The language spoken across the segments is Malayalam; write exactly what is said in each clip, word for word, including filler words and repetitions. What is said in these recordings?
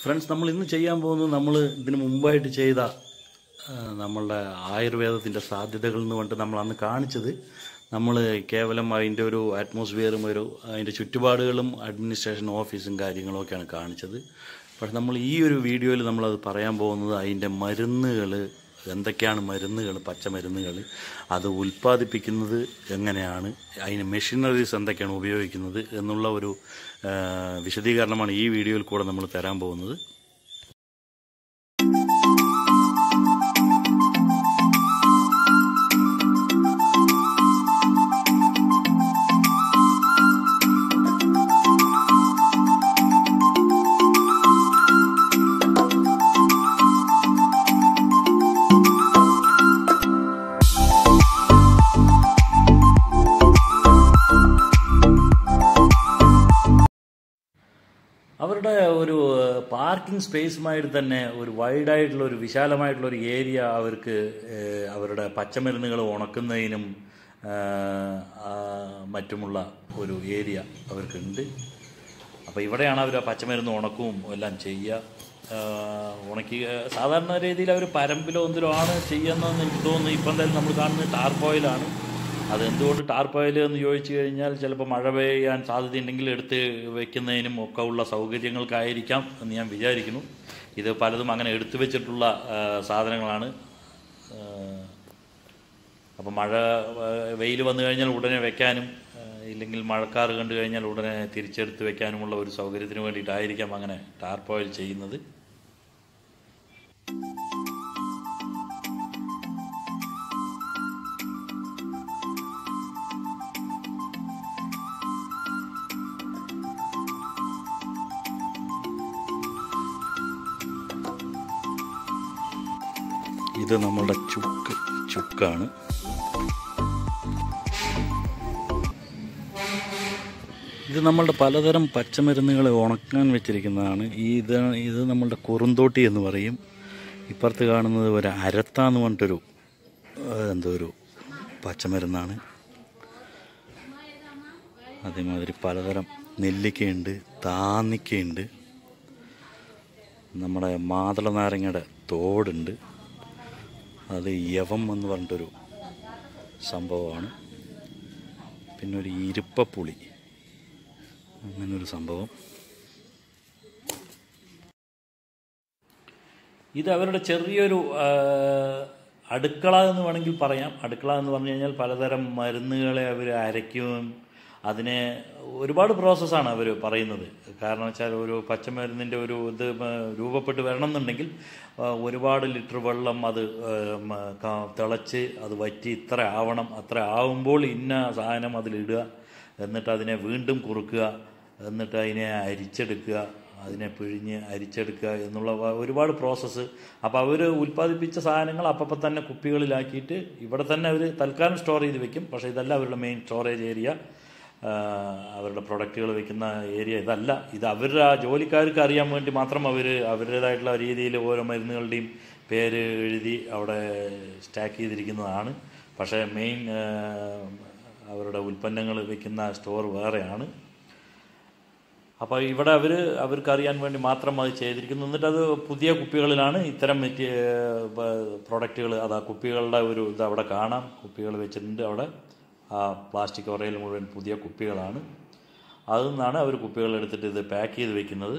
ഫ്രണ്ട്സ്, നമ്മൾ ഇന്ന് ചെയ്യാൻ പോകുന്നത് നമ്മൾ ഇതിന് മുമ്പായിട്ട് ചെയ്ത നമ്മളുടെ ആയുർവേദത്തിൻ്റെ സാധ്യതകൾ എന്ന് പറഞ്ഞിട്ട് നമ്മൾ അന്ന് കാണിച്ചത് നമ്മൾ കേവലം അതിൻ്റെ ഒരു അറ്റ്മോസ്ഫിയറും ഒരു അതിൻ്റെ ചുറ്റുപാടുകളും അഡ്മിനിസ്ട്രേഷൻ ഓഫീസും കാര്യങ്ങളൊക്കെയാണ് കാണിച്ചത്. പക്ഷെ നമ്മൾ ഈ ഒരു വീഡിയോയിൽ നമ്മളത് പറയാൻ പോകുന്നത് അതിൻ്റെ മരുന്നുകൾ എന്തൊക്കെയാണ്, മരുന്നുകൾ പച്ചമരുന്നുകൾ അത് ഉൽപ്പാദിപ്പിക്കുന്നത് എങ്ങനെയാണ്, അതിന് മെഷീനറീസ് എന്തൊക്കെയാണ് ഉപയോഗിക്കുന്നത് എന്നുള്ള ഒരു വിശദീകരണമാണ് ഈ വീഡിയോയിൽ കൂടെ നമ്മൾ തരാൻ പോകുന്നത്. അവരുടെ ഒരു പാർക്കിംഗ് സ്പേസുമായിട്ട് തന്നെ ഒരു വൈഡായിട്ടുള്ള ഒരു വിശാലമായിട്ടുള്ള ഒരു ഏരിയ അവർക്ക് അവരുടെ പച്ചമരുന്നുകൾ ഉണക്കുന്നതിനും മറ്റുമുള്ള ഒരു ഏരിയ അവർക്കുണ്ട്. അപ്പോൾ ഇവിടെയാണ് അവർ പച്ചമരുന്ന് ഉണക്കവും എല്ലാം ചെയ്യുക. ഉണക്കി സാധാരണ രീതിയിൽ അവർ പരമ്പിലോ എന്തിലോ ആണ് ചെയ്യുന്നതെന്ന് എനിക്ക് തോന്നുന്നു. ഇപ്പം എന്തായാലും നമ്മൾ കാണുന്നത് ടാർപോയിലാണ്. അതെന്തുകൊണ്ട് ടാർപോയിൽ എന്ന് ചോദിച്ചു കഴിഞ്ഞാൽ ചിലപ്പോൾ മഴ പെയ്യാൻ സാധ്യതയുണ്ടെങ്കിൽ എടുത്ത് വെക്കുന്നതിനും ഒക്കെ ഉള്ള സൗകര്യങ്ങൾക്കായിരിക്കാം എന്ന് ഞാൻ വിചാരിക്കുന്നു. ഇത് പലതും അങ്ങനെ എടുത്തു വെച്ചിട്ടുള്ള സാധനങ്ങളാണ്. അപ്പോൾ മഴ വെയിൽ വന്നു കഴിഞ്ഞാൽ ഉടനെ വെക്കാനും, ഇല്ലെങ്കിൽ മഴക്കാറ് കണ്ടു കഴിഞ്ഞാൽ ഉടനെ തിരിച്ചെടുത്ത് വെക്കാനുമുള്ള ഒരു സൗകര്യത്തിന് വേണ്ടിയിട്ടായിരിക്കാം അങ്ങനെ ടാർപോയിൽ ചെയ്യുന്നത്. ഇത് നമ്മളുടെ ചുക്ക് ചുക്കാണ്. ഇത് നമ്മളുടെ പലതരം പച്ചമരുന്നുകൾ ഉണക്കാൻ വെച്ചിരിക്കുന്നതാണ്. ഈ ഇത് ഇത് നമ്മളുടെ കുറുന്തോട്ടി എന്ന് പറയും. ഇപ്പുറത്ത് കാണുന്നത് ഒരു അരത്താന്ന് പറഞ്ഞിട്ടൊരു എന്തോ ഒരു പച്ചമരുന്നാണ്. അതേമാതിരി പലതരം നെല്ലിക്കയുണ്ട്, താന്നിക്കയുണ്ട്, നമ്മുടെ മാതള നാരങ്ങയുടെ തോടുണ്ട്, അത് യവം എന്ന് പറഞ്ഞിട്ടൊരു സംഭവമാണ്. പിന്നെ ഒരു ഇരുപ്പപ്പുളി, അങ്ങനൊരു സംഭവം. ഇത് അവരുടെ ചെറിയൊരു അടുക്കള എന്ന് വേണമെങ്കിൽ പറയാം. അടുക്കള എന്ന് പറഞ്ഞു കഴിഞ്ഞാൽ പലതരം മരുന്നുകളെ അവർ അരയ്ക്കും. അതിനെ ഒരുപാട് പ്രോസസ്സാണ് അവർ പറയുന്നത്. കാരണം വെച്ചാൽ ഒരു പച്ചമരുന്നിൻ്റെ ഒരു ഇത് രൂപപ്പെട്ട് വരണം എന്നുണ്ടെങ്കിൽ ഒരുപാട് ലിറ്റർ വെള്ളം അത് തിളച്ച് അത് വറ്റി ഇത്ര ആവണം, അത്ര ആവുമ്പോൾ ഇന്ന സാധനം അതിലിടുക, എന്നിട്ട് അതിനെ വീണ്ടും കുറുക്കുക, എന്നിട്ട് അതിനെ അരിച്ചെടുക്കുക, അതിനെ പിഴിഞ്ഞ് അരിച്ചെടുക്കുക എന്നുള്ള ഒരുപാട് പ്രോസസ്സ്. അപ്പോൾ അവർ ഉൽപ്പാദിപ്പിച്ച സാധനങ്ങൾ അപ്പം തന്നെ കുപ്പികളിലാക്കിയിട്ട് ഇവിടെ തന്നെ അവർ തൽക്കാലം സ്റ്റോർ ചെയ്ത് വെക്കും. പക്ഷേ ഇതല്ല അവരുടെ മെയിൻ സ്റ്റോറേജ് ഏരിയ. അവരുടെ പ്രൊഡക്റ്റുകൾ വയ്ക്കുന്ന ഏരിയ ഇതല്ല. ഇത് അവരുടെ ആ ജോലിക്കാർക്ക് അറിയാൻ വേണ്ടി മാത്രം അവർ അവരുടേതായിട്ടുള്ള രീതിയിൽ ഓരോ മരുന്നുകളുടെയും പേര് എഴുതി അവിടെ സ്റ്റാക്ക് ചെയ്തിരിക്കുന്നതാണ്. പക്ഷേ മെയിൻ അവരുടെ ഉൽപ്പന്നങ്ങൾ വയ്ക്കുന്ന സ്റ്റോർ വേറെയാണ്. അപ്പോൾ ഇവിടെ അവർ അവർക്കറിയാൻ വേണ്ടി മാത്രം അത് ചെയ്തിരിക്കുന്നു. എന്നിട്ട് അത് പുതിയ കുപ്പികളിലാണ് ഇത്തരം മെറ്റീ പ്രൊഡക്റ്റുകൾ. അത് ആ കുപ്പികളുടെ ഒരു ഇത് അവിടെ കാണാം. കുപ്പികൾ വെച്ചിട്ടുണ്ട് അവിടെ. ആ പ്ലാസ്റ്റിക് ഒറയിൽ മുഴുവൻ പുതിയ കുപ്പികളാണ്. അതിൽ നിന്നാണ് അവർ കുപ്പികൾ എടുത്തിട്ട് ഇത് പാക്ക് ചെയ്ത് വെക്കുന്നത്.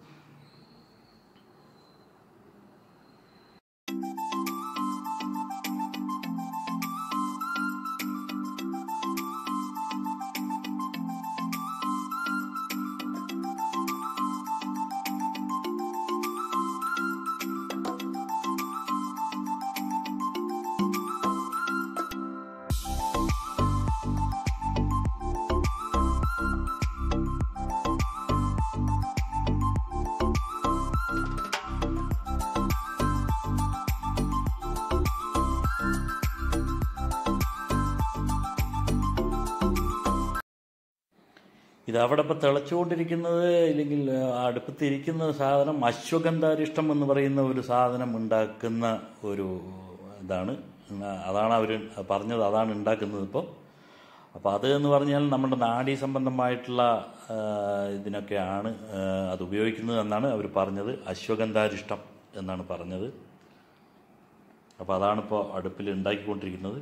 ഇത് അവിടെ ഇപ്പോൾ തിളച്ചുകൊണ്ടിരിക്കുന്നത്, ഇല്ലെങ്കിൽ അടുപ്പത്തിരിക്കുന്ന സാധനം അശ്വഗന്ധാരിഷ്ടം എന്ന് പറയുന്ന ഒരു സാധനം ഉണ്ടാക്കുന്ന ഒരു ഇതാണ്. അതാണ് അവർ പറഞ്ഞത്, അതാണ് ഉണ്ടാക്കുന്നത് ഇപ്പോൾ. അപ്പോൾ അത് എന്ന് പറഞ്ഞാൽ നമ്മുടെ നാഡീ സംബന്ധമായിട്ടുള്ള ഇതിനൊക്കെയാണ് അത് ഉപയോഗിക്കുന്നത് എന്നാണ് അവർ പറഞ്ഞത്. അശ്വഗന്ധാരിഷ്ടം എന്നാണ് പറഞ്ഞത്. അപ്പോൾ അതാണിപ്പോൾ അടുപ്പിൽ ഉണ്ടാക്കിക്കൊണ്ടിരിക്കുന്നത്.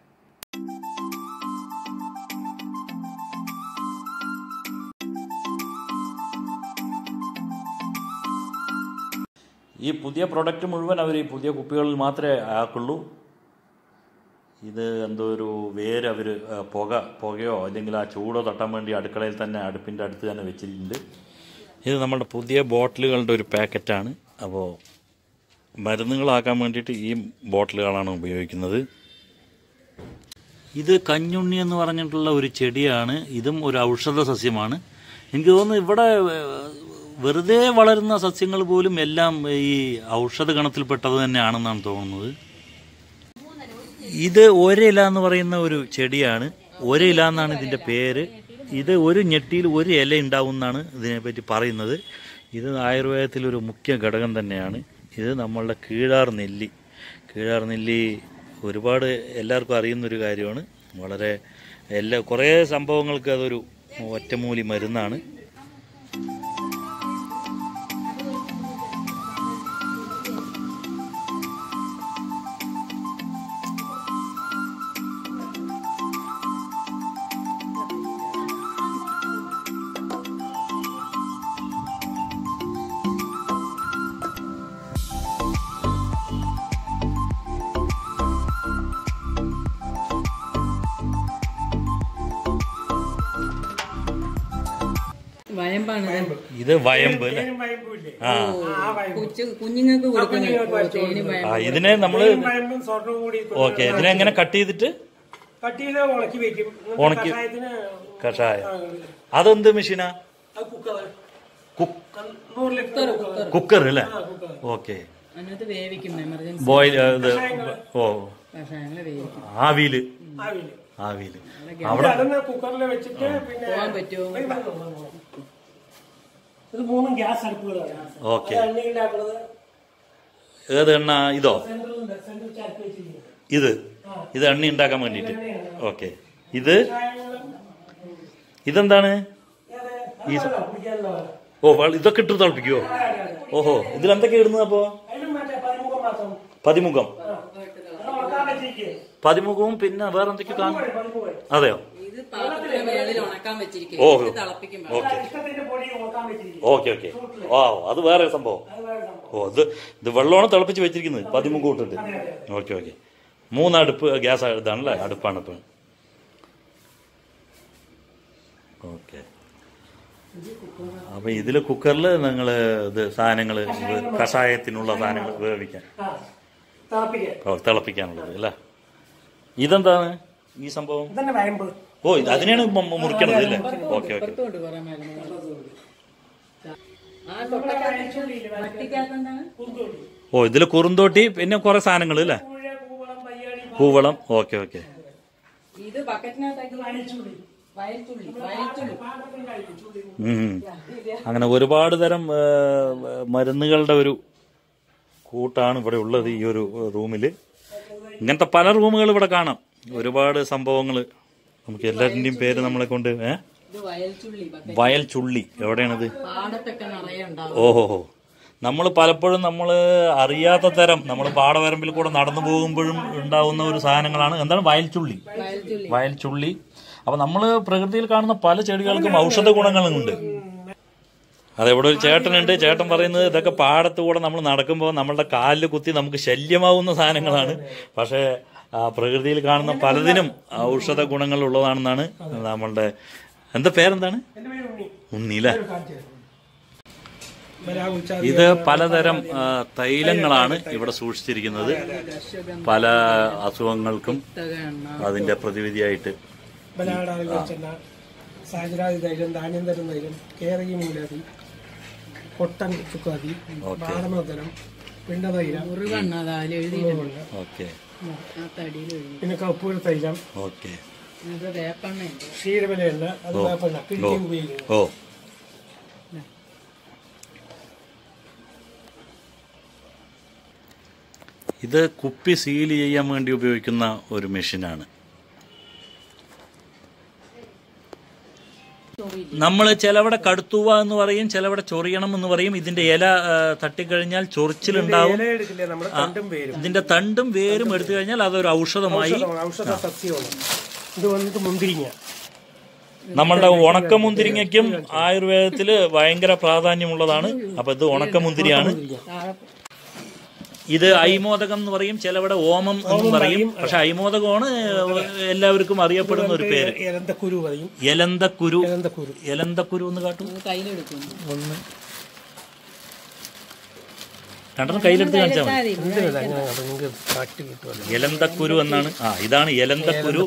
ഈ പുതിയ പ്രൊഡക്റ്റ് മുഴുവൻ അവർ ഈ പുതിയ കുപ്പികളിൽ മാത്രമേ ആക്കുള്ളൂ. ഇത് എന്തോ ഒരു വേര് അവർ പുക പുകയോ അല്ലെങ്കിൽ ആ ചൂടോ തട്ടാൻ വേണ്ടി അടുക്കളയിൽ തന്നെ അടുപ്പിൻ്റെ അടുത്ത് തന്നെ വെച്ചിട്ടുണ്ട്. ഇത് നമ്മുടെ പുതിയ ബോട്ടിലുകളുടെ ഒരു പാക്കറ്റാണ്. അപ്പോൾ മരുന്നുകളാക്കാൻ വേണ്ടിയിട്ട് ഈ ബോട്ടിലുകളാണ് ഉപയോഗിക്കുന്നത്. ഇത് കഞ്ഞുണ്ണി എന്ന് പറഞ്ഞിട്ടുള്ള ഒരു ചെടിയാണ്. ഇതും ഒരു ഔഷധ സസ്യമാണ്. എനിക്ക് തോന്നുന്നു ഇവിടെ വെറുതെ വളരുന്ന സസ്യങ്ങൾ പോലും എല്ലാം ഈ ഔഷധ ഗണത്തിൽപ്പെട്ടത് തന്നെയാണെന്നാണ് തോന്നുന്നത്. ഇത് ഒരില എന്ന് പറയുന്ന ഒരു ചെടിയാണ്. ഒരില എന്നാണ് ഇതിൻ്റെ പേര്. ഇത് ഒരു ഞെട്ടിയിൽ ഒരു ഇല ഉണ്ടാവും എന്നാണ് ഇതിനെപ്പറ്റി പറയുന്നത്. ഇത് ആയുർവേദത്തിലൊരു മുഖ്യ ഘടകം തന്നെയാണ്. ഇത് നമ്മളുടെ കീഴാർ നെല്ലി. കീഴാർ നെല്ലി ഒരുപാട് എല്ലാവർക്കും അറിയുന്നൊരു കാര്യമാണ്. വളരെ എല്ലാ കുറേ സംഭവങ്ങൾക്ക് അതൊരു ഒറ്റമൂലി മരുന്നാണ്. ഇത് വയമ്പ് കുഞ്ഞുങ്ങൾക്ക് ഇതിനെ നമ്മള് ഓക്കെ ഇതിനെ എങ്ങനെ കട്ട് ചെയ്തിട്ട് ഉണക്കി കഷായം. അതെന്ത് മെഷീനാ? കുക്കർ അല്ലേ? ഓക്കെ. ബോയിൽ ഓ ആവിയില് ആവിയില് അവിടെ കുക്കറിൽ വെച്ചിട്ട് പിന്നെ ഇത് മൂന്നും ഗ്യാസ് അടുപ്പുകളാണ്. ഓക്കെ. ഏത് എണ്ണ? ഇതോ? ഇത് ഇത് എണ്ണ ഉണ്ടാക്കാൻ വേണ്ടിട്ട്. ഓക്കെ. ഇത് ഇതെന്താണ്? ഈ ഓ ഇതൊക്കെ ഇട്ട് തിളപ്പിക്കുവോ? ഓഹോ. ഇതിലെന്തൊക്കെയാ ഇടുന്നത് അപ്പോ? പതിമുഖം. പതിമുഖവും പിന്നെ വേറെ എന്തൊക്കെയോ കാണും. അതെയോ? ഓഹോ. Okay okay okay. ഓ അത് വേറെ സംഭവം. ഓ ഇത് ഇത് വെള്ളമാണ് തിളപ്പിച്ച് വെച്ചിരിക്കുന്നത് പതിമുഖം ഇട്ടിട്ട്. Okay okay. മൂന്നടുപ്പ് ഗ്യാസ് ഇതാണല്ലേ? അടുപ്പാണ് ഇപ്പം. ഓക്കെ. അപ്പൊ ഇതില് കുക്കറിൽ നിങ്ങള് ഇത് സാധനങ്ങള് കഷായത്തിനുള്ള സാധനങ്ങൾ വേവിക്കാൻ തിളപ്പിക്കാനുള്ളത് അല്ലേ? ഇതെന്താണ് ഈ സംഭവം? ഓ അതിനാണ് മുറിക്കണത് അല്ലേ? Okay okay. ഓ ഇതില് കുറുന്തോട്ടി പിന്നെ കുറെ സാധനങ്ങൾ അല്ലേ? പൂവളം. Okay okay. അങ്ങനെ ഒരുപാട് തരം മരുന്നുകളുടെ ഒരു കൂട്ടാണ് ഇവിടെ ഉള്ളത് ഈ ഒരു റൂമില്. ഇങ്ങനത്തെ പല റൂമുകൾ ഇവിടെ കാണാം. ഒരുപാട് സംഭവങ്ങൾ. നമുക്ക് എല്ലാത്തിന്റെയും പേര് നമ്മളെ കൊണ്ട് ഏ വയൽ ചുള്ളി എവിടെയാണിത്? ഓഹോ. നമ്മൾ പലപ്പോഴും നമ്മൾ അറിയാത്ത തരം നമ്മൾ പാടവരമ്പിൽ കൂടെ നടന്നു പോകുമ്പോഴും ഉണ്ടാവുന്ന ഒരു സാധനങ്ങളാണ് എന്താണ് വയൽ ചുള്ളി. വയൽ ചുള്ളി. അപ്പൊ നമ്മൾ പ്രകൃതിയിൽ കാണുന്ന പല ചെടികൾക്കും ഔഷധ ഗുണങ്ങളുണ്ട്. അതെവിടെ ഒരു ചേട്ടനുണ്ട്. ചേട്ടൻ പറയുന്നത് ഇതൊക്കെ പാടത്ത് കൂടെ നമ്മൾ നടക്കുമ്പോൾ നമ്മളുടെ കാലിൽ കുത്തി നമുക്ക് ശല്യമാവുന്ന സാധനങ്ങളാണ്. പക്ഷേ പ്രകൃതിയിൽ കാണുന്ന പലതിനും ഔഷധ ഗുണങ്ങൾ ഉള്ളതാണെന്നാണ് നമ്മളുടെ എന്താ പേരെന്താണ്? ഉണ്ണിയില്ലേ? ഇത് പലതരം തൈലങ്ങളാണ് ഇവിടെ സൂക്ഷിച്ചിരിക്കുന്നത്. പല അസുഖങ്ങൾക്കും അതിന്റെ പ്രതിവിധിയായിട്ട് കൊട്ടൻ ചുക്കാതി, ബാദമതരം, പിണ്ടതൈലം, പിന്നെ കപ്പൂർ തൈലം, ക്ഷീരവില എണ്ണ, അത് വേപ്പെണ്ണ കിഴി ഉപയോഗിക്കുന്നു. ഇത് കുപ്പി സീൽ ചെയ്യാൻ വേണ്ടി ഉപയോഗിക്കുന്ന ഒരു മെഷീനാണ്. നമ്മൾ ചിലവിടെ കടുത്തുവ എന്ന് പറയും, ചിലവിടെ ചൊറിയണം എന്ന് പറയും. ഇതിന്റെ ഇല തട്ടിക്കഴിഞ്ഞാൽ ചൊറിച്ചിലുണ്ടാവും. ഇതിന്റെ തണ്ടും വേരും എടുത്തു കഴിഞ്ഞാൽ അതൊരു ഔഷധമായി. ഔഷധ സസ്യമാണ് ഇത്. വന്നിട്ട് മുന്തിരിങ്ങ, നമ്മളുടെ ഉണക്കമുന്തിരിങ്ങയ്ക്കും ആയുർവേദത്തില് ഭയങ്കര പ്രാധാന്യമുള്ളതാണ്. അപ്പൊ ഇത് ഉണക്കമുന്തിരിയാണ്. ഇത് ഐമോദകം എന്ന് പറയും, ചിലവിടെ ഓമം എന്ന് പറയും. പക്ഷെ ഐമോദകമാണ് എല്ലാവർക്കും അറിയപ്പെടുന്ന ഒരു പേര്. എലന്തക്കുരു പറയും. എലന്തക്കുരു. എലന്തക്കുരു എലന്തക്കുരു എന്ന് കാട്ടും. ഒന്ന് രണ്ടെണ്ണം കയ്യിലെടുത്ത് കാണിച്ചാൽ മതി. എലന്തക്കുരു എന്നാണ്. ആ ഇതാണ് എലന്തക്കുരു.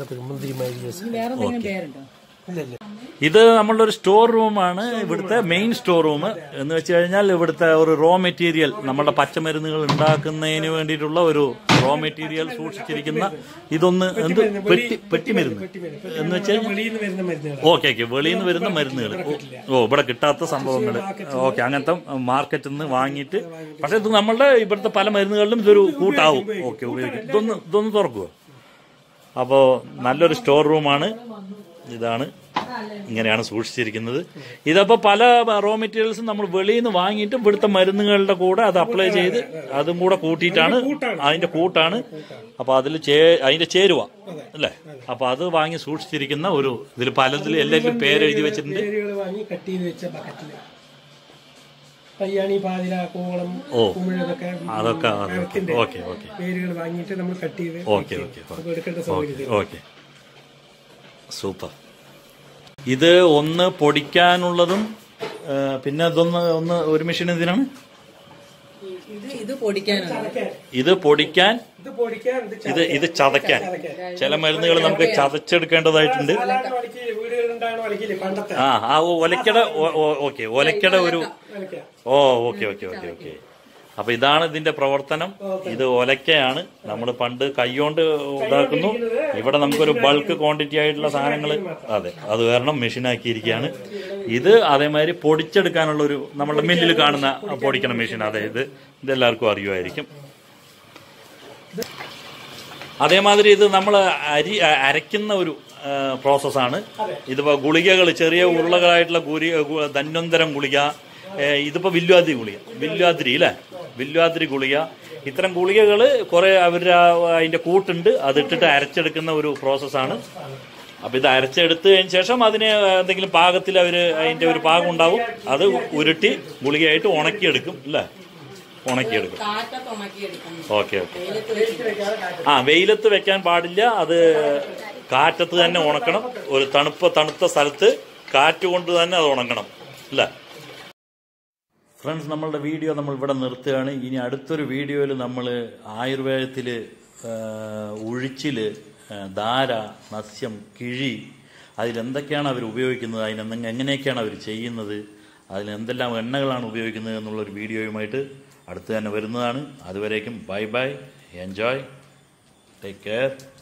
ഇത് നമ്മളുടെ ഒരു സ്റ്റോർ റൂമാണ്. ഇവിടുത്തെ മെയിൻ സ്റ്റോർ റൂം എന്ന് വെച്ച് കഴിഞ്ഞാൽ ഇവിടുത്തെ ഒരു റോ മെറ്റീരിയൽ, നമ്മളുടെ പച്ചമരുന്നുകൾ ഉണ്ടാക്കുന്നതിന് വേണ്ടിയിട്ടുള്ള ഒരു റോ മെറ്റീരിയൽ സൂക്ഷിച്ചിരിക്കുന്ന ഇതൊന്ന് എന്ത് പെട്ടി പെട്ടിമരുന്ന് എന്ന് വെച്ച് കഴിഞ്ഞാൽ ഓക്കെ ഓക്കെ വെളിയിൽ നിന്ന് വരുന്ന മരുന്നുകൾ. ഓ ഇവിടെ കിട്ടാത്ത സംഭവങ്ങൾ. ഓക്കെ അങ്ങനത്തെ മാർക്കറ്റിൽ നിന്ന് വാങ്ങിയിട്ട്. പക്ഷെ ഇത് നമ്മളുടെ ഇവിടുത്തെ പല മരുന്നുകളിലും ഇതൊരു കൂട്ടാവും. ഓക്കെ ഉപയോഗിക്കും. ഇതൊന്ന് ഇതൊന്ന് തുറക്കുമോ? അപ്പോൾ നല്ലൊരു സ്റ്റോർ റൂമാണ്. ഇതാണ് ഇങ്ങനെയാണ് സൂക്ഷിച്ചിരിക്കുന്നത്. ഇതപ്പോൾ പല റോ മെറ്റീരിയൽസും നമ്മൾ വെളിയിൽ നിന്ന് വാങ്ങിയിട്ട് ഇവിടുത്തെ മരുന്നുകളുടെ കൂടെ അത് അപ്ലൈ ചെയ്ത് അതും കൂടെ കൂട്ടിയിട്ടാണ്, അതിന്റെ കൂട്ടാണ്. അപ്പൊ അതിൽ ചേ അതിന്റെ ചേരുവ അല്ലേ? അപ്പൊ അത് വാങ്ങി സൂക്ഷിച്ചിരിക്കുന്ന ഒരു ഇതിൽ പലതിൽ എല്ലാവരും പേരെഴുതി വെച്ചിട്ടുണ്ട്. ഓ അതൊക്കെ ഓക്കെ ഓക്കെ പേരുകൾ വാങ്ങിയിട്ട് നമ്മൾ കട്ട് ചെയ്ത് ഓക്കെ ഓക്കെ ഓക്കെ സൂപ്പർ. ഇത് ഒന്ന് പൊടിക്കാനുള്ളതും പിന്നെ ഇതൊന്ന് ഒന്ന് ഒരു മെഷീൻ എന്തിനാണ്? ഇത് പൊടിക്കാൻ, ഇത് ഇത് ചതയ്ക്കാൻ. ചില മരുന്നുകൾ നമുക്ക് ചതച്ചെടുക്കേണ്ടതായിട്ടുണ്ട്. ആ ആ ഒലക്കട. ഓക്കെ ഒലക്കട ഒരു ഓ ഓക്കെ ഓക്കെ ഓക്കെ ഓക്കെ അപ്പൊ ഇതാണ് ഇതിന്റെ പ്രവർത്തനം. ഇത് ഒലക്കയാണ്. നമ്മൾ പണ്ട് കൈകൊണ്ട് ഇതാക്കുന്നു. ഇവിടെ നമുക്കൊരു ബൾക്ക് ക്വാണ്ടിറ്റി ആയിട്ടുള്ള സാധനങ്ങൾ, അതെ അത് കാരണം മെഷീനാക്കിയിരിക്കുകയാണ്. ഇത് അതേമാതിരി പൊടിച്ചെടുക്കാനുള്ള ഒരു നമ്മളുടെ മില്ലിൽ കാണുന്ന പൊടിക്കണ മെഷീൻ. അതെ ഇത് ഇതെല്ലാവർക്കും അറിയുമായിരിക്കും. അതേമാതിരി ഇത് നമ്മൾ അരി അരയ്ക്കുന്ന ഒരു പ്രോസസ്സാണ്. ഇതിപ്പോ ഗുളികകൾ, ചെറിയ ഉരുളകളായിട്ടുള്ള ഗുരി ധന്വന്തരം ഗുളിക, ഇതിപ്പോ വില്വാദ്രി ഗുളിക, വില്വാദ്രി അല്ലേ, വില്വാദ്രി ഗുളിക. ഇത്തരം ഗുളികകൾ കുറെ അവരുടെ അതിന്റെ കൂട്ടുണ്ട്, അതിട്ടിട്ട് അരച്ചെടുക്കുന്ന ഒരു പ്രോസസ്സാണ്. അപ്പൊ ഇത് അരച്ചെടുത്തതിന് ശേഷം അതിന് എന്തെങ്കിലും പാകത്തിൽ അവര് അതിന്റെ ഒരു പാകം ഉണ്ടാവും. അത് ഉരുട്ടി ഗുളികയായിട്ട് ഉണക്കിയെടുക്കും അല്ലേ? ഉണക്കിയെടുക്കും. Okay okay. ആ വെയിലത്ത് വെക്കാൻ പാടില്ല, അത് കാറ്റത്ത് തന്നെ ഉണക്കണം. ഒരു തണുപ്പ് തണുത്ത സ്ഥലത്ത് കാറ്റ് കൊണ്ട് തന്നെ അത് ഉണങ്ങണം അല്ലേ? ഫ്രണ്ട്സ്, നമ്മളുടെ വീഡിയോ നമ്മൾ ഇവിടെ നിർത്തുകയാണ്. ഇനി അടുത്തൊരു വീഡിയോയിൽ നമ്മൾ ആയുർവേദത്തിൽ ഉഴിച്ചിൽ, ധാര, നസ്യം, കിഴി, അതിലെന്തൊക്കെയാണ് അവർ ഉപയോഗിക്കുന്നത്, അതിനെന്തെങ്കിലും എങ്ങനെയൊക്കെയാണ് അവർ ചെയ്യുന്നത്, അതിലെന്തെല്ലാം എണ്ണകളാണ് ഉപയോഗിക്കുന്നത് എന്നുള്ളൊരു വീഡിയോയുമായിട്ട് അടുത്ത് തന്നെ വരുന്നതാണ്. അതുവരേക്കും bye bye, enjoy, take care.